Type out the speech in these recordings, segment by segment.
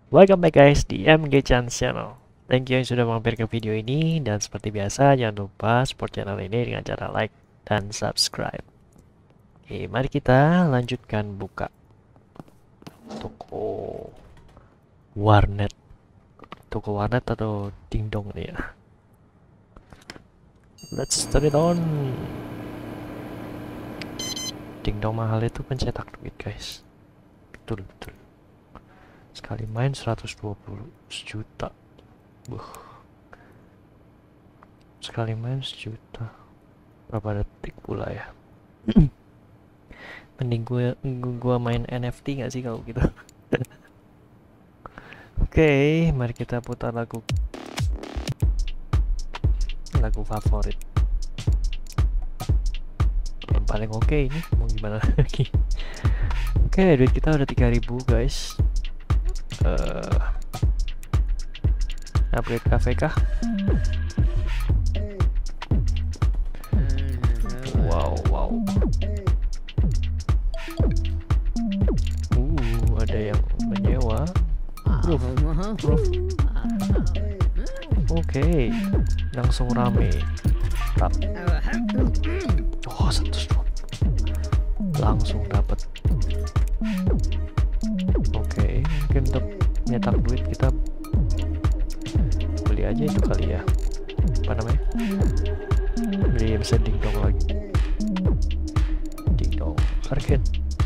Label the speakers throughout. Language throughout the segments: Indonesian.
Speaker 1: Welcome back guys di MG Chance Channel. Thank you yang sudah mampir ke video ini, dan seperti biasa jangan lupa support channel ini dengan cara like dan subscribe. Oke, mari kita lanjutkan buka toko warnet. Toko warnet atau dingdong nih ya. Let's start it on. Dingdong mahal itu pencetak duit guys. Betul. Sekali main 120 juta. Sekali main sejuta. Berapa detik pula ya? Mending gua main NFT nggak sih kalau gitu? Oke, mari kita putar lagu favorit. Yang paling oke ini, mau gimana lagi? Oke, duit kita udah 3000 guys. Upgrade cafe kah? Wow. Ada yang menyewa. Roof. Oke, langsung rame. Tap. Oh, 120. Langsung dapat. Oke, mungkin untuk nyetak duit kita beli aja itu kali ya. Apa namanya? Beli mesin dingdong lagi. Dingdong arcade.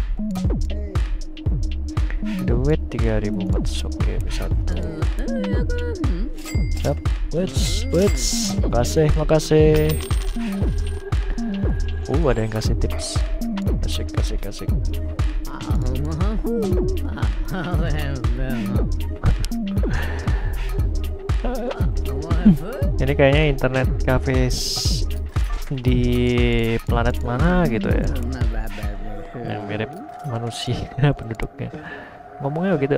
Speaker 1: Duit 3000 bucks. Oke, bisa tuh. Yap, wits. Makasih. Ada yang kasih tips. Kasih. Ini kayaknya internet cafe di planet mana gitu ya, yang mirip manusia penduduknya. Ngomongnya begitu.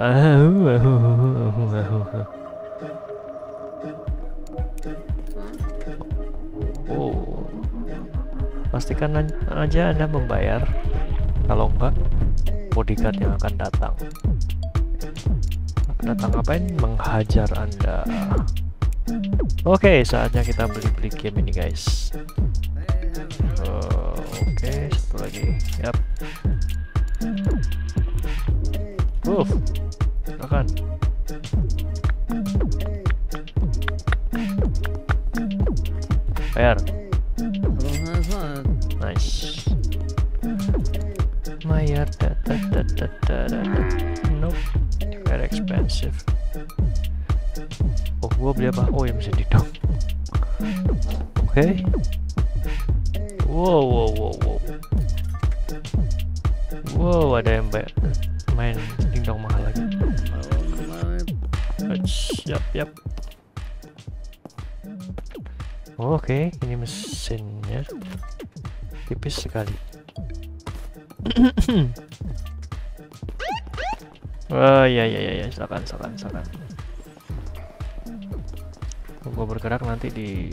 Speaker 1: Pastikan aja Anda membayar. Kalau enggak, bodyguard yang akan datang. Ngapain? Menghajar Anda. Oke, saatnya kita beli game ini guys. Oke, satu lagi. Yap. Silakan. Bayar. Nice. Bayar. Nope. Very expensive. Gua beli apa? Ya mesin dingdong. Oke. Wow, ada yang main dingdong mahal lagi. Yap. Oke, ini mesinnya tipis sekali. Ya, silakan. Gue bergerak nanti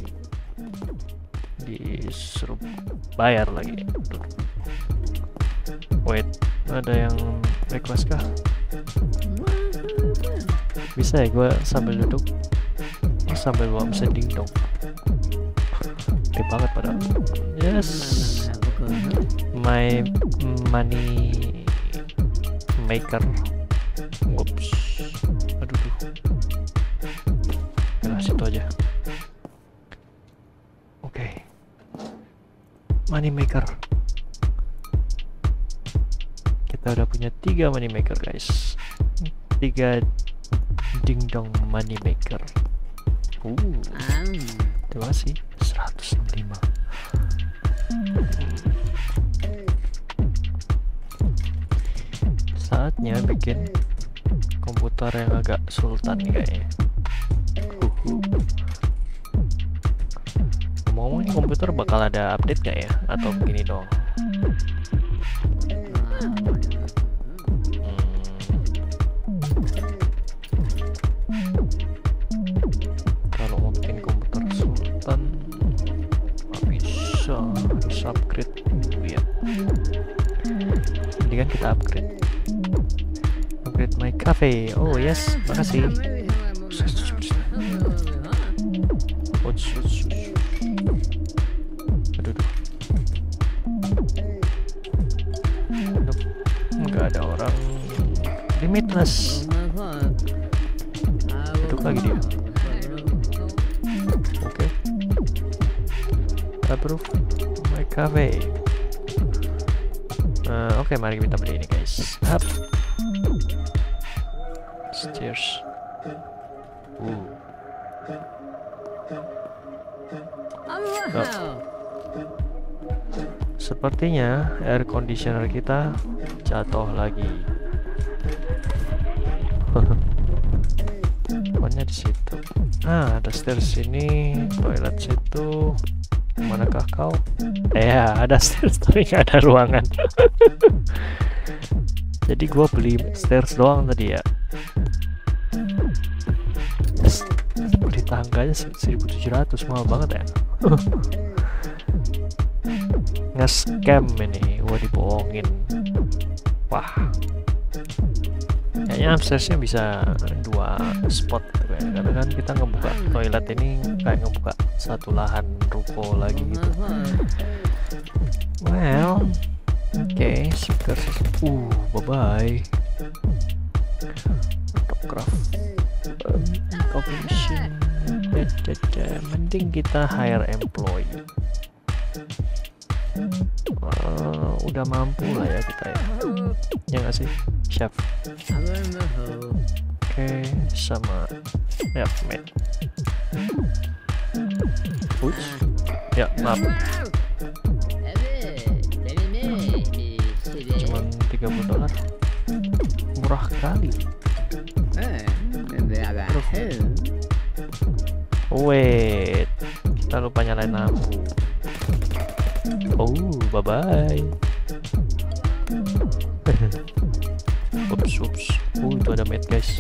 Speaker 1: disuruh bayar lagi. Wait, ada yang request kah? Bisa ya gue sambil duduk sambil bawa mesin dingdong. Oke banget padahal. Yes, my money maker. Whoops. Aduh. Situ aja. Oke. Money maker. Kita udah punya 3 money maker guys. 3 dingdong money maker. Terima kasih. 105. Saatnya bikin komputer yang agak sultan nih kayaknya. Ngomong-ngomong, ini komputer bakal ada update gak ya? Atau begini dong? Kalau mau bikin komputer sultan nggak bisa, harus upgrade dulu ya. Jadi kan kita upgrade at my cafe. Oh yes, makasih. Aduh, nggak ada orang. Limitless. Duduk lagi dia. Oke. Approve my cafe. Oke, mari kita beli ini guys. Up. Stairs. Oh. Sepertinya air conditioner kita jatuh lagi. Pokoknya di situ. Ada stairs sini, toilet situ. Manakah kau? Ya, ada stairs tapi nggak ada ruangan. Jadi gua beli stairs doang tadi ya. Beli tangganya 1.700, mahal banget ya. Nge-scam ini, gua dibohongin. Wah, kayaknya upstairsnya bisa 2 spot gitu ya. Karena kan kita ngebuka toilet ini kayak ngebuka satu lahan ruko lagi gitu. Well, oke, stickers. Bye bye. Photograph, coffee machine. Mending kita hire employee. Udah mampu lah ya kita ya. Ya nggak sih, chef? Oke, sama ya mate. Ya maaf. Cuman $30. Murah kali. Wait, kita lupa nyalain lampu. Bye bye. Ups. Itu ada mate guys.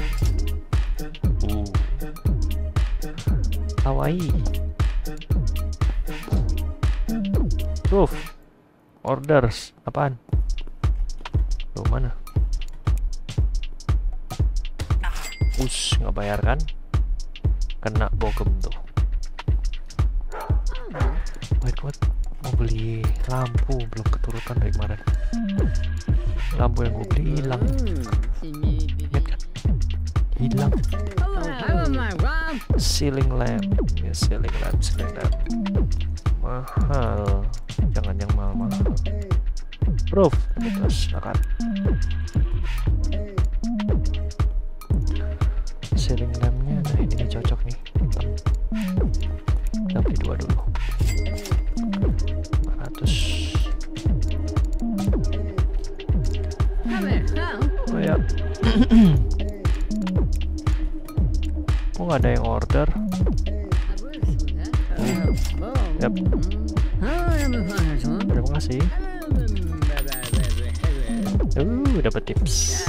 Speaker 1: Kawaii. Proof. Orders. Apaan? Tuh mana? Nggak bayar kan? Kena bogem tuh. Wait, what? Mau beli lampu, belum keturutan dari kemarin. Lampu yang gue beli hilang. Ingat kan? Hilang. Ceiling lamp. Ya, ceiling lamp. Mahal. Jangan yang mahal-mahal. Proof. Terus akan. Ceiling lampnya, nah ini cocok nih. Kita beli 2 dulu. 500. Oh ya. Kok nggak ada yang order? Yap. Terima kasih. Dapat tips.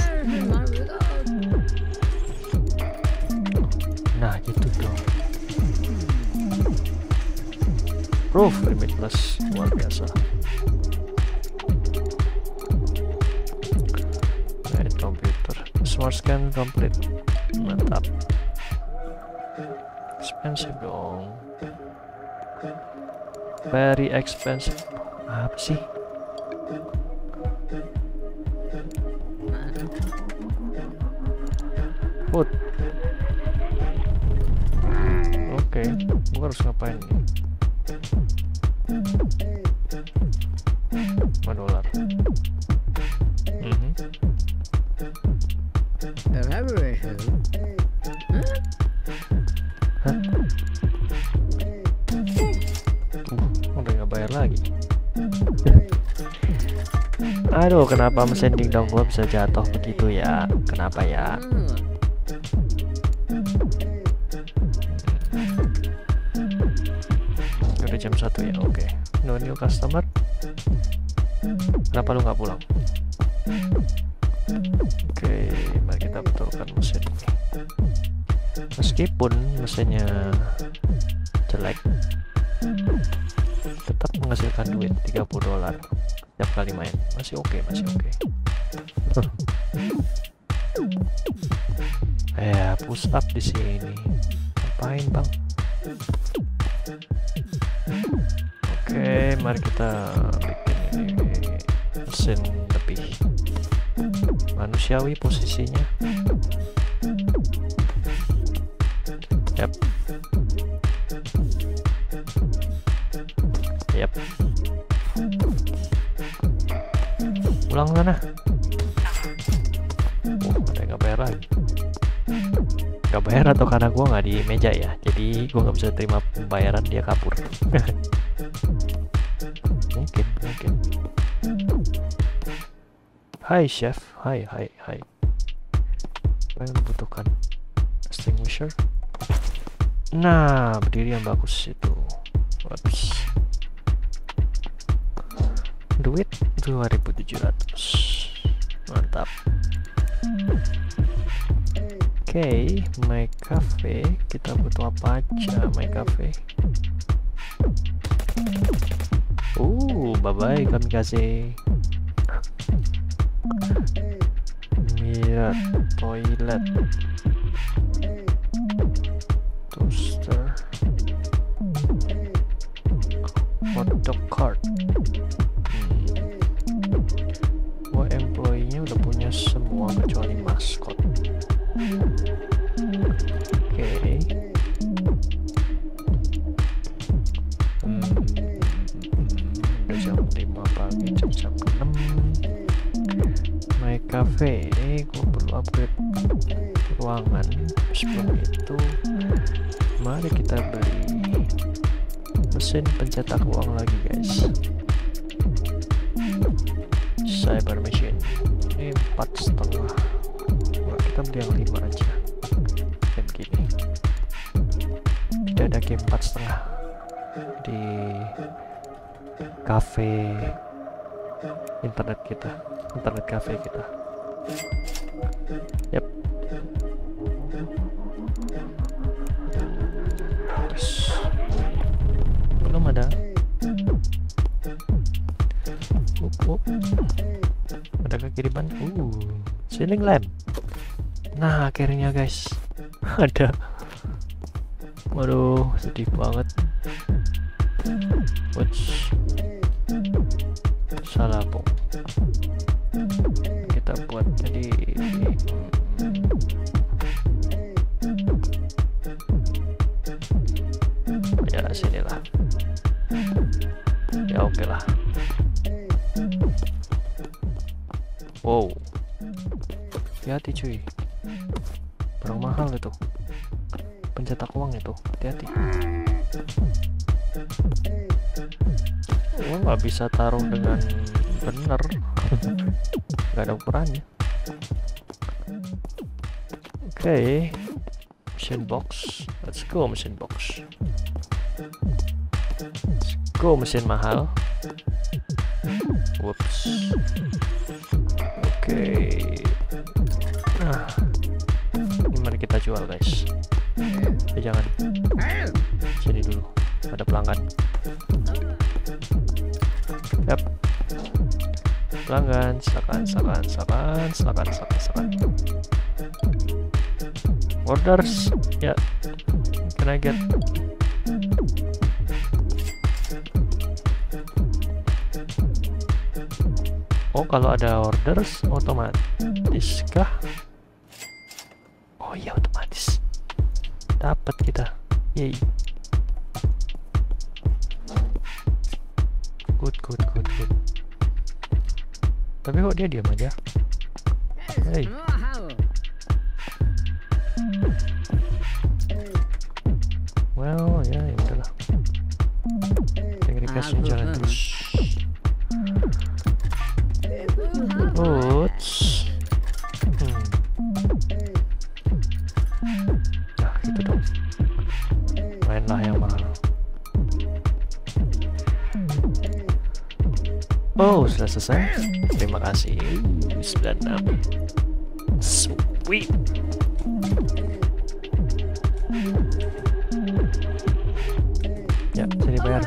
Speaker 1: Nah gitu dong. Proof limitless, luar biasa. Komputer smart scan complete, mantap. Expensive dong, very expensive. Apa sih? Food. Oke, gua harus ngapain nih? $5. Udah nggak bayar lagi. Aduh, kenapa mesin dingdong gua bisa jatuh begitu ya? Kenapa ya? Udah jam 1 ya, oke. No new customer. Kenapa lu nggak pulang? Oke, mari kita betulkan mesin ini. Meskipun mesinnya jelek, tetap menghasilkan duit $30 setiap kali main. Masih oke. Push up di sini. Ngapain, Bang? Oke, mari kita bikin ini mesin lebih manusiawi posisinya. Yap. Ulang sana. Ada yang gak bayar lagi. Gak bayar atau karena gua nggak di meja ya, jadi gua nggak bisa terima pembayaran, dia kabur. mungkin. Hai chef, hai. Apa yang dibutuhkan? Extinguisher. Nah, berdiri yang bagus itu. Bagus. Duit 2.700. Mantap. Oke, My Cafe. Kita butuh apa aja My Cafe? Bye-bye kami kasih. Mirror, toilet, toaster, hotdog cart. Employee-nya udah punya semua kecuali maskot. Oke. Udah jam 5 pagi, jam 6. My Cafe, gue perlu upgrade ruangan. Sebelum itu, mari kita beli mesin pencetak uang lagi, guys. Cyber machine ini 4,5. Kita beli yang 5 aja. Kayak begini. Tidak ada game 4,5 di cafe internet cafe kita. Yap. Terus belum ada. Ada kiriman. Ceiling lamp. Nah, akhirnya guys ada. Waduh, sedih banget. Salah po. Kita buat jadi ya sinilah. Ya oke lah. Wow, hati-hati cuy, barang mahal itu, pencetak uang itu, hati-hati. Nggak bisa taruh dengan bener. Nggak ada ukurannya. Oke, machine box, let's go machine box. Let's go mesin mahal. Whoops. Oke. Nah, ini mari kita jual guys. Jangan sini dulu, ada pelanggan. Yap. Pelanggan, silakan. Orders, ya. Can I get? Oh, kalau ada orders otomatis kah? Oh iya, otomatis. Dapat kita. Yay. Good. Tapi kok dia diam aja? Hey. Well, ya udahlah. Request jalan terus. Nah, gitu dong. Mainlah yang mahal. Oh, sudah selesai. Terima kasih. 96. Sweet. Ya, sini bayar.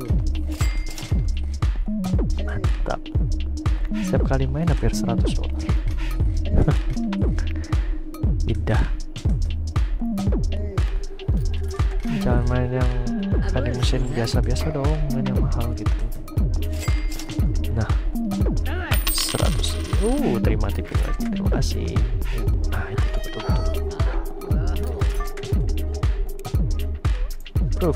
Speaker 1: Mantap. Setiap kali main hampir $100. Indah. jangan main yang vending mesin biasa-biasa dong, main yang mahal gitu. Nah 100. Terima tipping lagi, terima kasih. Nah itu betul. Proof.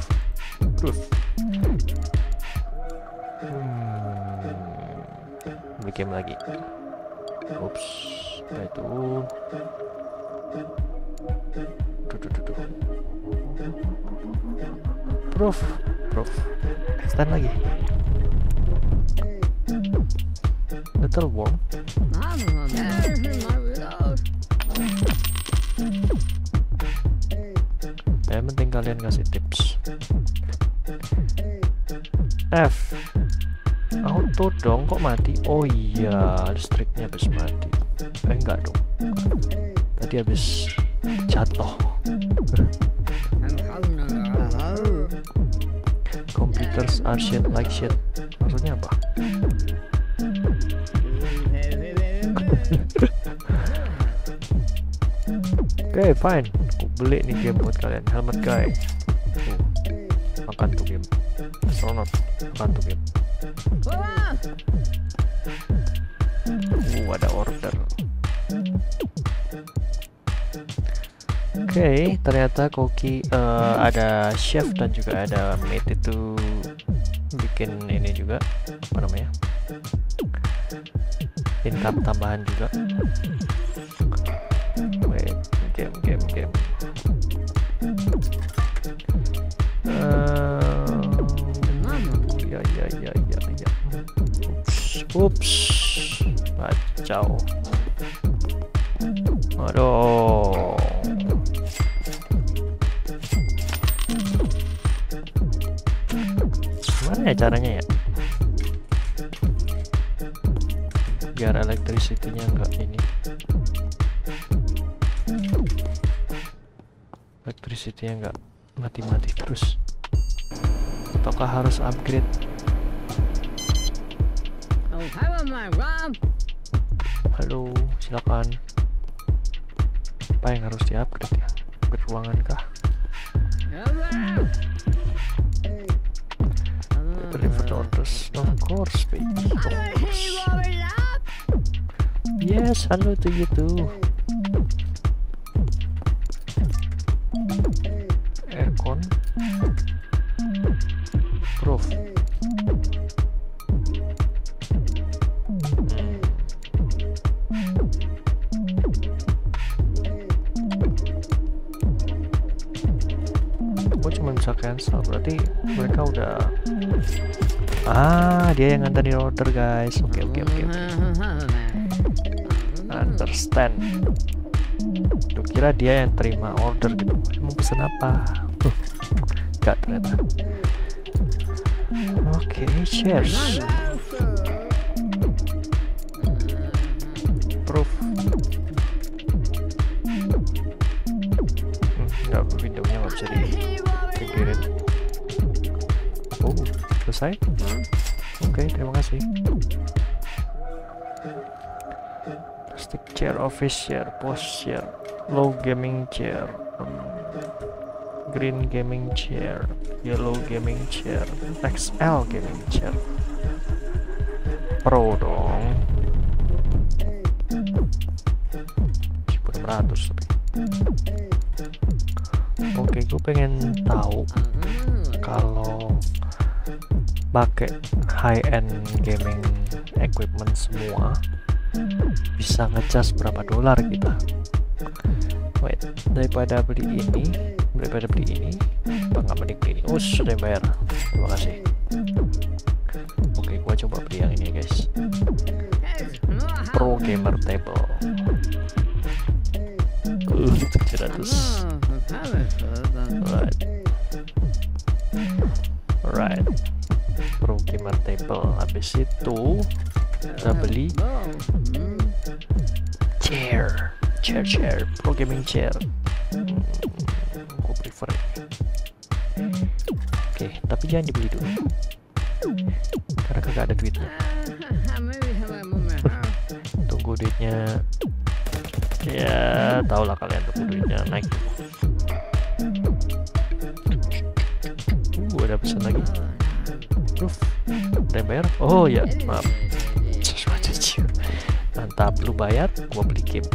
Speaker 1: Beli game lagi. Ups, apa itu? Proof. Extend lagi. Little warm. Yang penting kalian ngasih tips. F. Auto dong, kok mati? Oh iya, listriknya habis mati. Enggak dong. Tadi habis jatuh. Computers are shit like shit. Maksudnya apa? Oke, fine. Aku beli nih game buat kalian. Helmet guy. Makan tuh game. Astronot. Makan tuh game. Ada order. Oke, ternyata Koki ada chef dan juga ada maid itu bikin ini juga, apa namanya, income tambahan juga. Wait, game. Ya. Ups, kacau. Aduh. Gimana ya caranya ya? Biar electricity-nya enggak ini. Electricity-nya enggak mati-mati terus. Apakah harus upgrade? Halo, silakan. Apa yang harus di-upgrade ya? Upgrade ruangan kah? Deliver the orders, of course, baby. Of course. Yes, hello to you too. Aircon. Proof. Gue cuma bisa cancel, berarti mereka udah. Dia yang nganterin order guys. Oke. Understand. Lu kira dia yang terima order gitu. Mau pesen apa? Gak ternyata. Oke, cheers. Proof. Nggak, videonya nggak bisa dipikirin. Selesai? Oke, terima kasih. Plastic chair, office chair, post chair, low gaming chair, green gaming chair, yellow gaming chair, XL gaming chair. Pro dong. 1600 tapi. Oke, gue pengen tahu kalau pakai high-end gaming equipment semua bisa ngecas berapa dolar kita. Wait, daripada beli ini apa nggak mending beli ini? Sudah yang bayar, terima kasih. Oke, gua coba beli yang ini guys, Pro Gamer Table. 700. Alright. Pro Gamer Table. Habis itu kita beli chair, Pro Gaming Chair. Aku prefer ini. Oke, tapi jangan dibeli dulu karena kagak ada duitnya. Tunggu duitnya. Ya, tau lah kalian, tunggu duitnya naik. ada pesan lagi. Proof. Ada yang bayar? Oh ya, maaf. Mantap, lu bayar, gua beli game.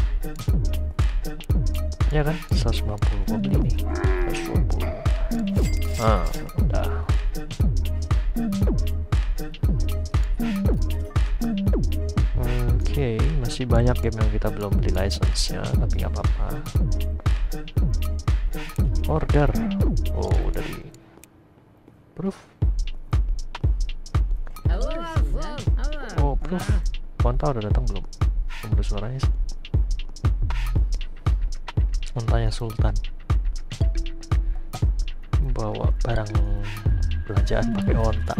Speaker 1: Ya kan, 150 gua beli nih. 120. Ah, udah. Oke, masih banyak game yang kita belum beli license-nya, tapi nggak apa-apa. Order. Oh, dari proof. Oh, proof. Konta udah datang belum? Belum ada suaranya sih. Ontanya Sultan bawa barang belanjaan pakai onta.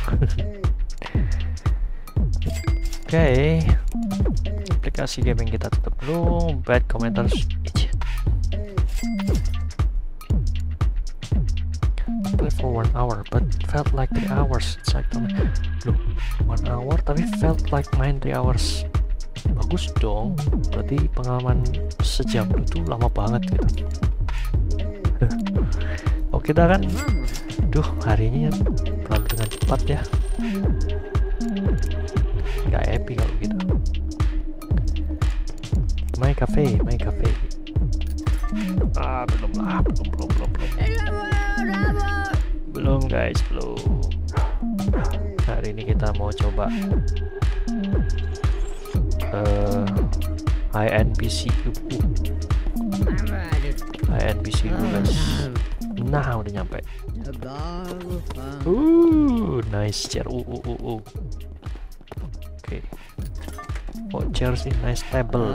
Speaker 1: Oke, aplikasi gaming kita tutup dulu. Bad commenters. Play for 1 hour, but felt like 3 hours. Loh, 1 hour tapi felt like main 3 hours. Bagus dong, berarti pengalaman sejam itu lama banget gitu. Oke dah kan. Duh, hari ini berlalu dengan cepat ya. Nggak happy kalau gitu. My cafe. Ah, belum guys, belum. Hari ini kita mau coba INPC dulu guys. Nah, udah nyampe. Nice chair. Oke. Oh, chair sih, nice table.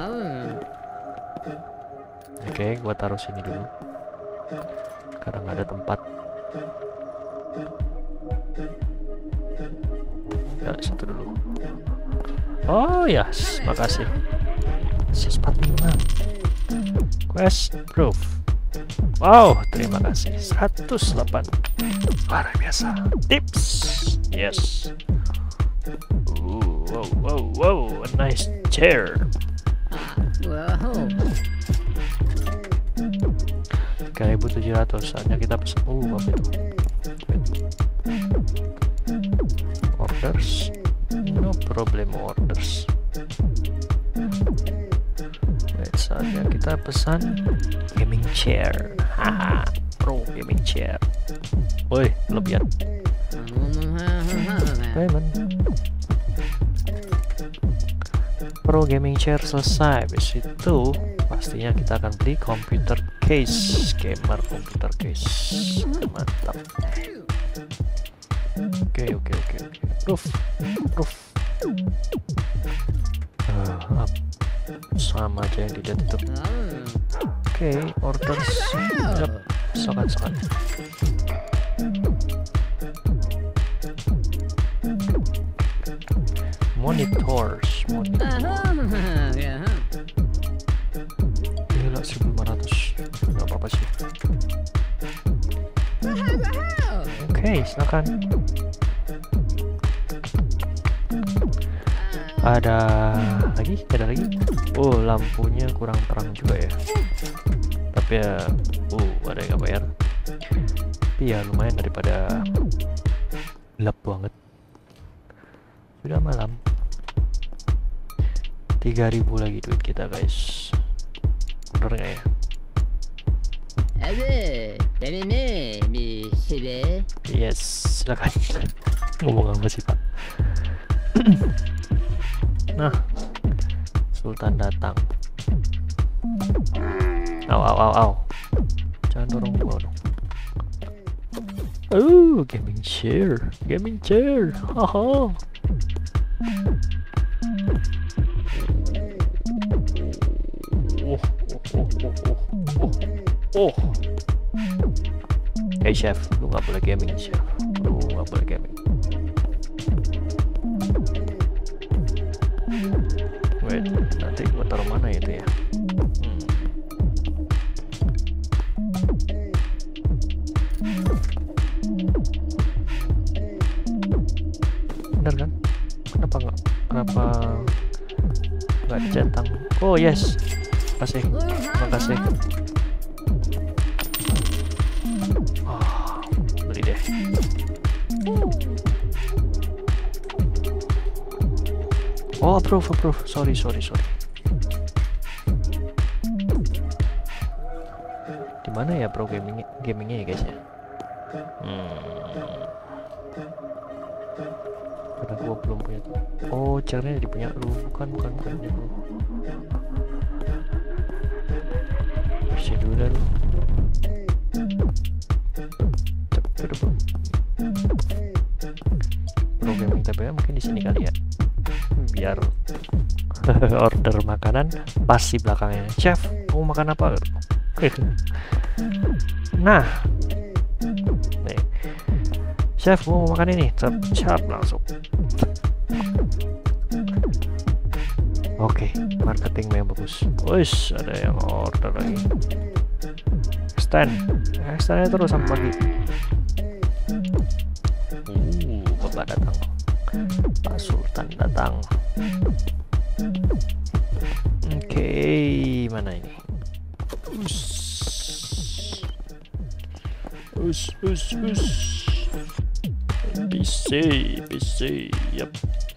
Speaker 1: Oke, gua taruh sini dulu. Karena nggak ada tempat. Ya, satu dulu. Oh yes, makasih. 145. Quest proof. Wow, terima kasih. 108. Luar biasa. Tips. Yes. Wow, a nice chair. 3.700. Saatnya kita pesan. Apa itu? Orders. No problem, orders. Saatnya kita pesan gaming chair. Haha, pro gaming chair. Woi, lebihan. Pro gaming chair selesai. Habis itu pastinya kita akan beli computer case, gamer computer case. Mantap. Oke. Proof. Sama aja yang dilihat itu. Oke, orders. Yep, sokan. Monitors. Gila, 1.500. Gak apa-apa sih. Oke, silakan. Ada lagi? Oh, lampunya kurang terang juga ya. Tapi ya, ada yang nggak bayar. Tapi ya lumayan daripada gelap banget. Sudah malam. 3.000 lagi duit kita guys. Bener nggak ya? Yes, silakan. Ngomong apa sih Pak? Nah, Sultan datang. Au. Jangan dorong gua dong. Gaming chair. Haha. Hey chef, lu nggak boleh gaming chef. Wait, nanti gua taruh mana itu ya? Bener kan? Kenapa nggak dicentang? Oh yes, makasih. Beli deh. Oh, approve. Sorry. Di mana ya bro gamingnya ya guys ya? Karena gua belum punya. Oh, caranya dipunya lu, bukan punya lu. Bersih dulu dah lu. Cepet bro. Bro gaming TBA mungkin di sini kali ya. Biar order makanan pas di belakangnya. Chef, mau makan apa? Nah, nih. Chef, mau makan ini. Cap langsung. Oke, marketing yang bagus. Wih, ada yang order lagi. Extendnya terus sampai pagi. Bapak datang. Pak Sultan datang. Oke, mana ini? PC, yap.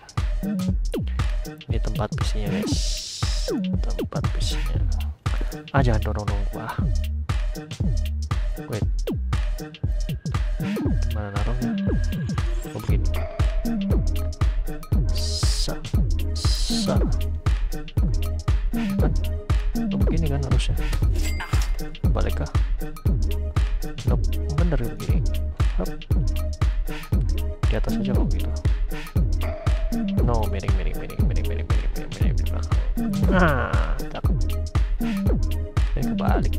Speaker 1: Ini tempat PC-nya guys. Tempat PC-nya. Jangan dorong gua. Wait. Mana naruhnya? Oh begini. Kan? Oh begini kan harusnya. Balik kah? Nope, bener begini. Hop. Di atas aja kok gitu. No, miring. Nah, cakep. Ini kebalik.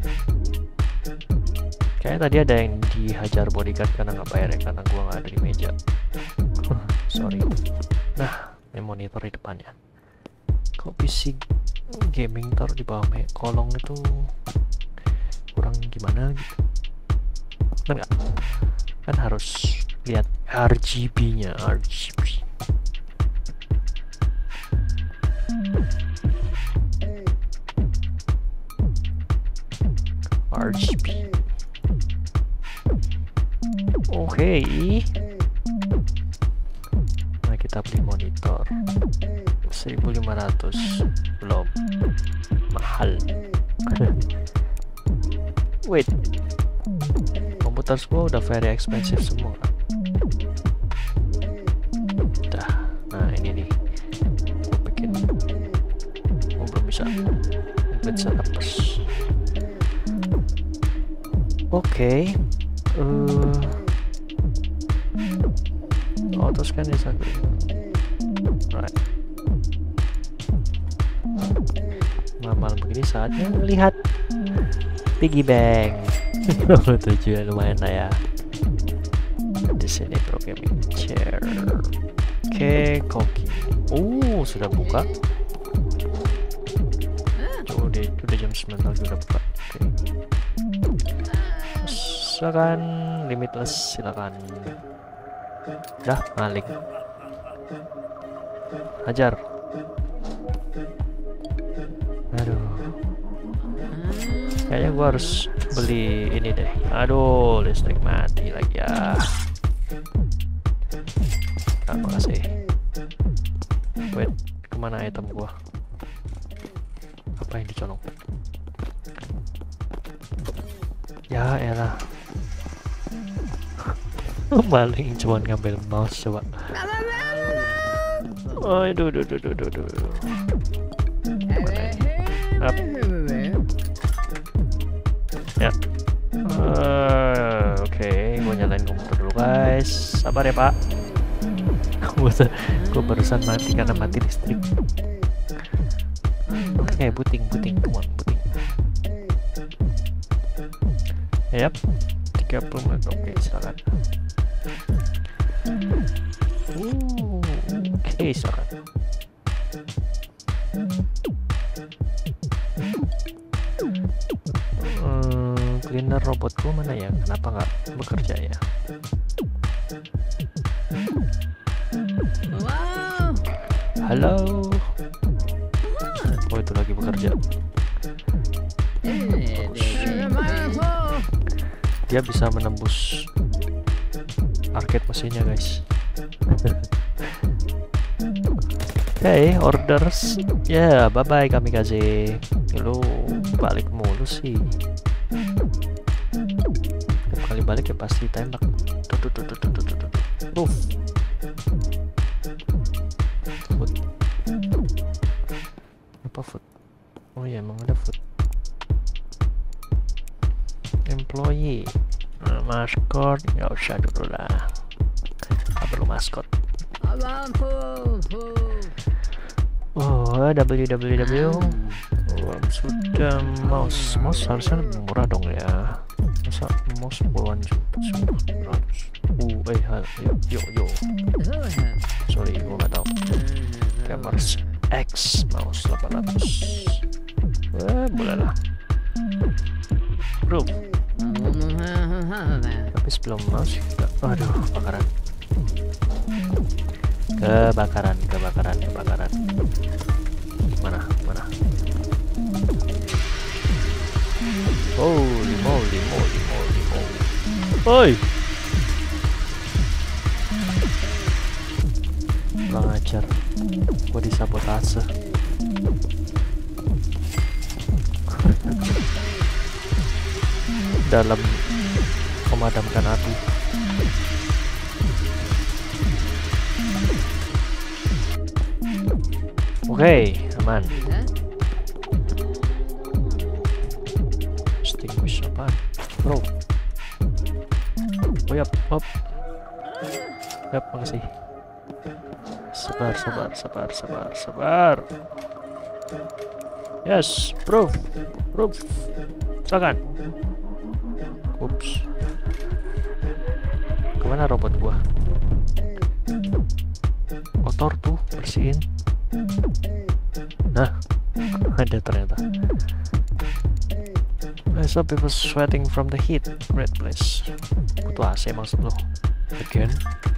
Speaker 1: Kayaknya tadi ada yang dihajar bodyguard karena nggak bayar ya, karena gua nggak ada di meja. Sorry. Nah, ini monitor di depannya. Kok PC gaming taruh di bawah kolong itu kurang gimana gitu? Bener nggak? Kan harus lihat RGB-nya, RGB. Oke. Nah, kita beli monitor 1.500, belum mahal. Wait, komputer semua udah very expensive semua. Nah ini nih, gue bikin, belum bisa buat setup. Oke. Terus kan ya right. Malam begini saatnya melihat piggy bank. Tujuan lumayan lah ya. Di sini programming chair. Oke, koki. Sudah buka. Udah jam 9 lagi udah buka. Oke. Silakan, limitless, silakan. Dah, maling. Hajar. Aduh. Kayaknya gua harus beli ini deh. Aduh, listrik mati lagi ya. Makasih. Wait, kemana item gua? Apa yang dicolong? Ya elah. Maling cuma ngambil mouse coba. Aduh. Up. Ya. Oke, gua nyalain komputer dulu guys. Sabar ya pak. Gua barusan mati karena mati listrik. Oke, booting, come on, booting. Yap, 30 menit. Oke, silakan. Oke, silakan. Cleaner robotku mana ya? Kenapa nggak bekerja ya? Halo. Oh, itu lagi bekerja. Dia bisa menembus arcade mesinnya guys. Oke, orders. Ya, bye-bye kami kasih. Lu balik mulu sih. Tiap kali balik ya pasti tembak. Proof. Food. Apa food? Oh iya, emang ada food. Employee. Nah, maskot nggak usah dulu lah. Nggak perlu maskot. Oh, www. Sudah mouse harusnya lebih murah dong ya. Masa mouse puluhan juta, 900. Yo. Sorry, gua nggak tahu. Gamers X mouse 800. Boleh lah. Bro. Tapi sebelum mouse juga. Aduh, kebakaran. Mana? Holy moly. Oi. Kurang ajar. Gua disabotase. Dalam memadamkan api. Oke, aman. Extinguish apaan? Bro. Oh yap, hop. Yap, makasih. Sabar. Yes, proof. Silakan. Ups. Kemana robot gua? Kotor tuh, bersihin. Nah, ada ternyata. I saw people sweating from the heat. Great place. Butuh AC maksud lo? Again?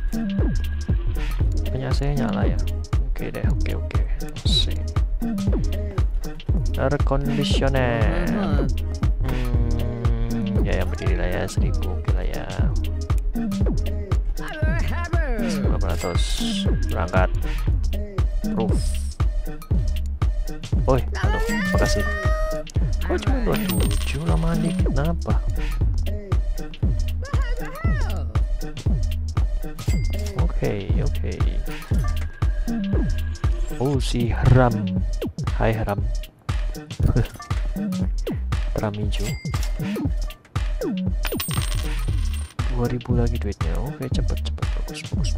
Speaker 1: Punya AC-nya nyala ya? Oke deh, oke. AC. Air conditioner. Ya yang berdiri lah ya, 1000 oke lah ya. 900 berangkat. Proof. Oi, aduh, makasih. Kok cuma 27 lama dikit, kenapa? Oke. Oh, si Ram. Hai Ram. Ram hijau. 2000 lagi duitnya. Oke, cepet. Bagus.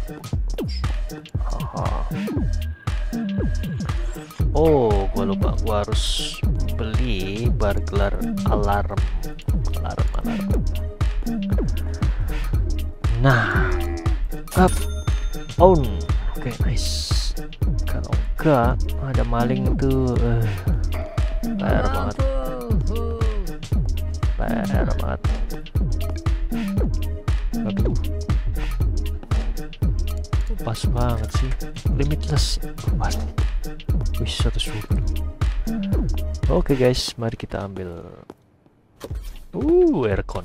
Speaker 1: Haha. Oh, gua lupa. Gua harus beli burglar alarm. Nah, up, on. Oke, nice. Kalau enggak ada maling tuh, bayar banget. Aduh, pas banget sih, limitless, pasti. Wih, 110. Oke guys, mari kita ambil aircon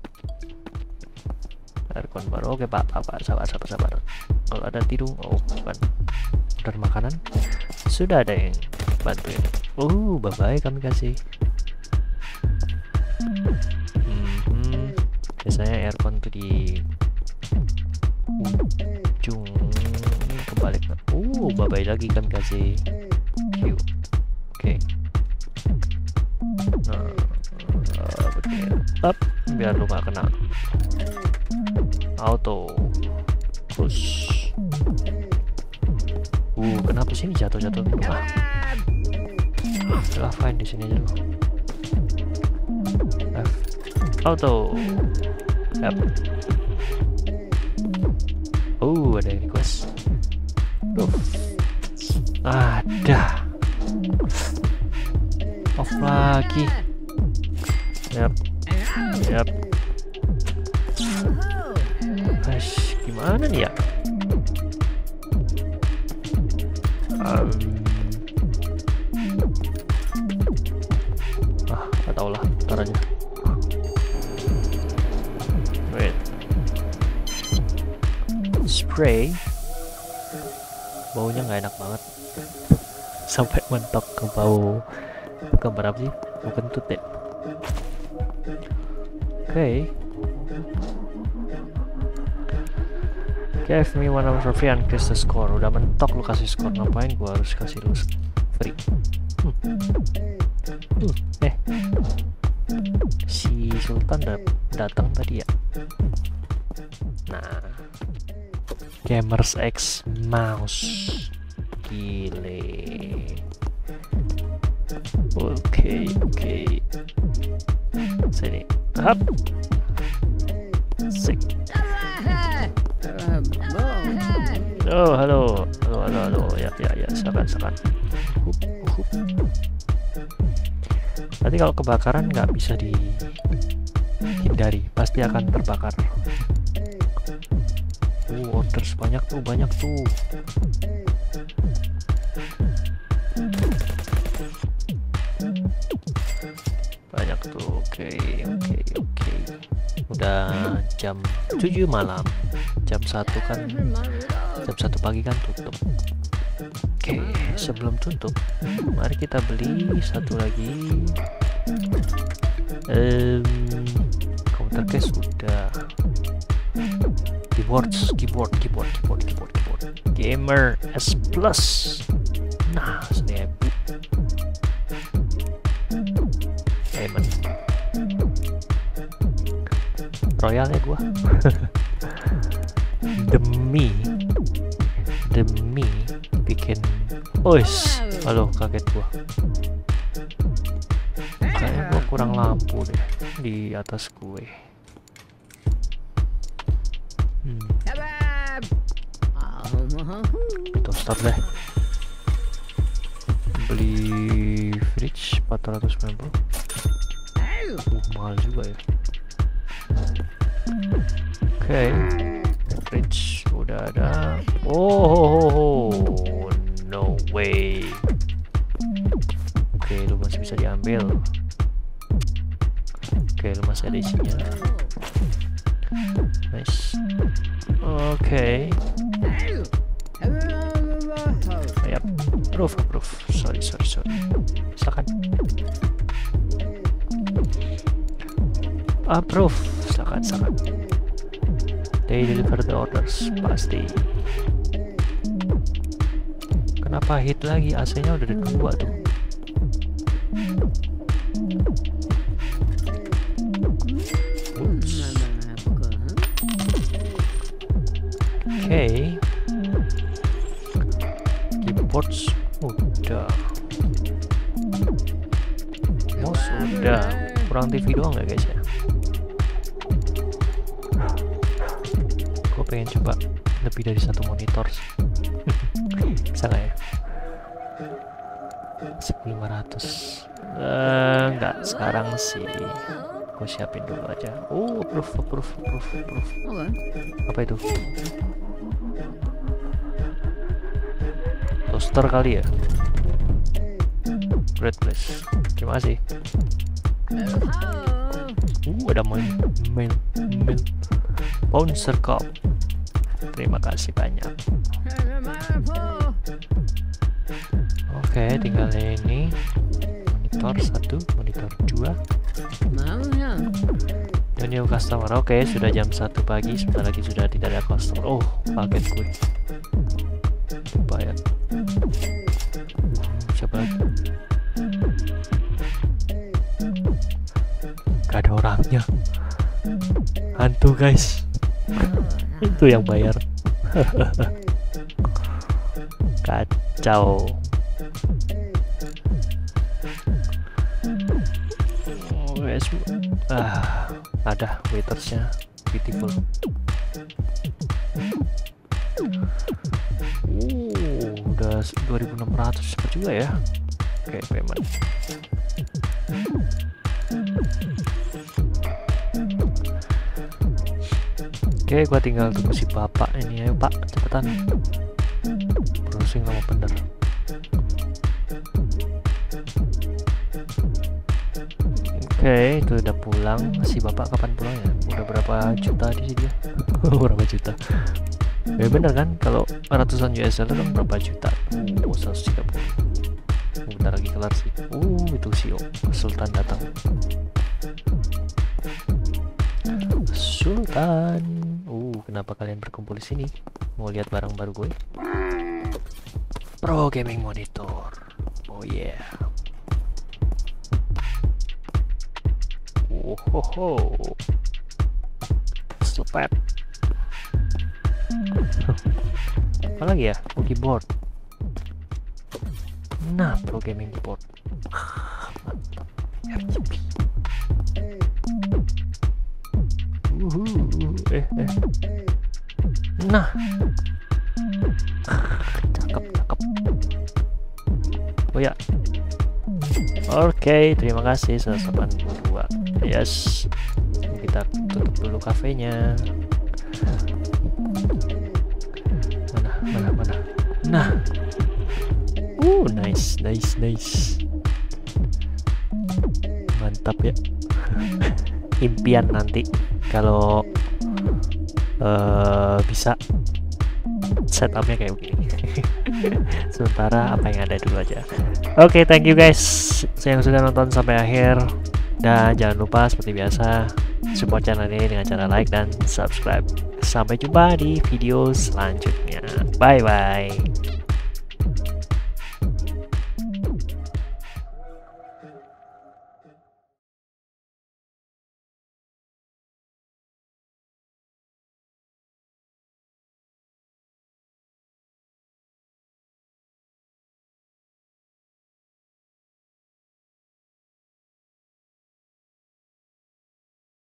Speaker 1: baru. Oke pak, sabar. Kalau ada tidung, bukan, order makanan sudah ada yang bantuin. Bye kami kasih. Biasanya aircon tuh di ujung ini kebalik. Bye lagi kami kasih. Oke. Up biar lu gak kena auto push. Kenapa sini jatuh dulu? Udah fine di sini aja dulu. Auto. Yap. Ada yang request. Ada. Off lagi. Yap. Gimana nih ya? Gak tau lah, ntar aja. Wait. Spray. baunya nggak enak banget. Sampai mentok ke bau gambar apa sih? Bukan tut deh. Oke. Give me one hour for free and increase the score. Udah mentok lu kasih skor, ngapain gua harus kasih lu free? Si Sultan datang tadi ya. Nah, Gamers X Mouse. Gile. Oke. Sini. Hap. Sik. Oh, halo. Ya, silakan. Nanti kalau kebakaran nggak bisa dihindari, pasti akan terbakar. Orders banyak tuh. Oke. Udah jam 7 malam. Jam 1 pagi kan tutup. Oke, sebelum tutup, mari kita beli satu lagi. Counter case udah. Keyboard. Gamer S Plus. Nah, 1000. Payment. Royal ya gua. demi bikin halo, kaget gua. Kayaknya gua kurang lampu deh di atas gue. Kita start deh. Beli fridge 490. Mahal juga ya. Oke. Fridge udah ada. No way. Oke, lu masih bisa diambil. Oke, lu masih ada isinya. Nice. Oke. Yap. Proof. Sorry. Silakan. Approve. Silakan. They deliver the orders, pasti. Kenapa hit lagi? AC-nya udah ada 2 tuh. Oke. Keyboards udah. Mouse udah. Kurang TV doang ya guys ya. Gue pengen coba lebih dari satu monitor sih. Bisa nggak ya? 1500. Enggak sekarang sih. Gue siapin dulu aja. Proof. Apa itu? Toaster kali ya? Great place. Terima kasih. Ada mail. Bouncer Cup. Terima kasih banyak. Oke, tinggal ini. Monitor 1, monitor 2. New customer. Oke, sudah jam 1 pagi. Sebentar lagi sudah tidak ada customer. Kaget gue. Bayar. Siapa lagi? Gak ada orangnya. Hantu guys. Itu yang bayar. Kacau. Guys. Ada waitersnya. Beautiful. Udah 2600 cepet juga ya. Oke, payment. Oke, gua tinggal tunggu si bapak ini. Ayo pak, cepetan. Browsing lama bener. Oke, itu udah pulang. Si bapak kapan pulang ya? Udah berapa juta di sini dia? Berapa juta? Ya bener kan, kalau ratusan US dollar kan berapa juta? 130. Bentar lagi kelar sih. Itu sih Sultan datang. Sultan. Kenapa kalian berkumpul di sini? Mau lihat barang baru gue? Pro gaming monitor. Oh yeah. Ho. Slepet. Apa lagi ya? Keyboard. Nah, pro gaming keyboard. Mantap. RGB. Nah, cakep. Oh ya. Oke, terima kasih 182. Yes, kita tutup dulu kafenya. Mana. Nah, nice. Mantap ya. Impian nanti kalau bisa setupnya kayak begini. Sementara apa yang ada dulu aja. Oke, thank you guys yang sudah nonton sampai akhir, dan jangan lupa seperti biasa support channel ini dengan cara like dan subscribe. Sampai jumpa di video selanjutnya. Bye bye.